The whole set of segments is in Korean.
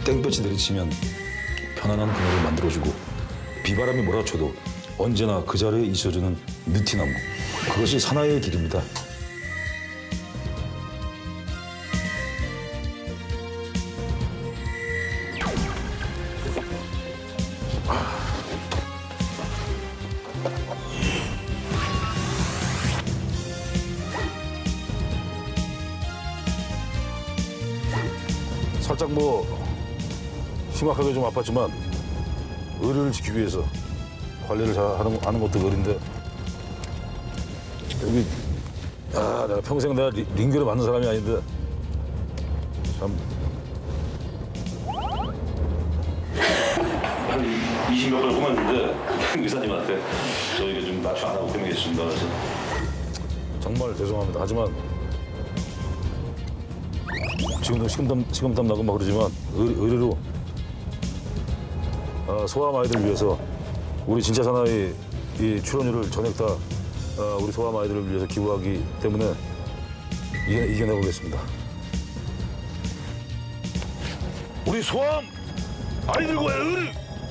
땡볕이 내리치면 편안한 그늘을 만들어주고 비바람이 몰아쳐도 언제나 그 자리에 있어주는 느티나무. 그것이 사나이의 길입니다. 살짝 심각하게 좀 아팠지만 의리를 지키기 위해서 관리를 잘 하는 것도 의리인데 여기 내가 평생 내가 링교를 맞는 사람이 아닌데 참 한 20몇 번 뽑았는데 의사님한테 저 이거 좀 납치 안 하고 끝내겠습니다. 그래서 정말 죄송합니다. 하지만 지금도 식은땀 나고 막 그러지만 의리로 소아암 아이들을 위해서 우리 진짜 사나이 이 출연료를 전액 다 우리 소아암 아이들을 위해서 기부하기 때문에 이겨내보겠습니다. 우리 소아암 아이들과의 의리!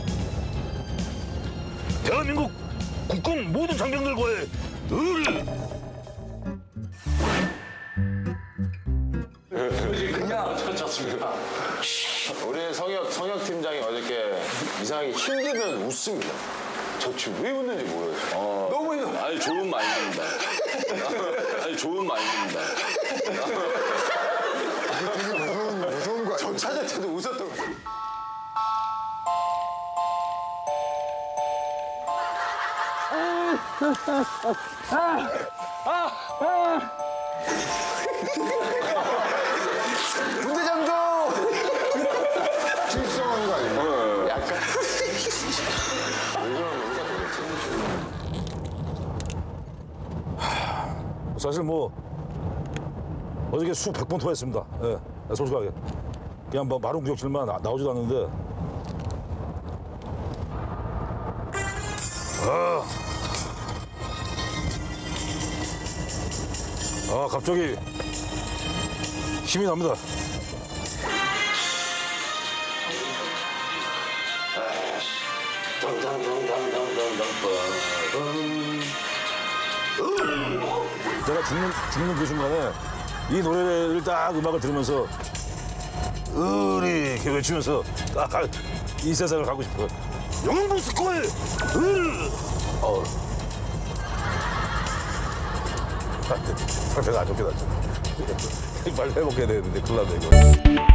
대한민국 국군 모든 장병들과의 의리! 괜찮습니다. 우리 성혁 팀장이 어저께 이상하게 힘들면 웃습니다. 저 지금 왜 웃는지 모르겠어요. 너무 힘들어. 아니 좋은 마인드입니다. 아니 좋은 마인드입니다. 무서운 거. 저 찾을 때도 웃었던 거. 문대장도 실성한 거 아니에요? 약간. 사실 어저께 수 100번 토했습니다. 예, 솔직하게. 그냥 마른 구역질만 나오지도 않는데. 갑자기 힘이 납니다. 내가 죽는 그 순간에 이 노래를 딱 음악을 들으면서 이렇게 외치면서 딱 이 세상을 가고 싶어요. 영웅보스코의 상태가 안 좋게 났죠. 빨리 회복해야 되는데 큰일 났네 이거.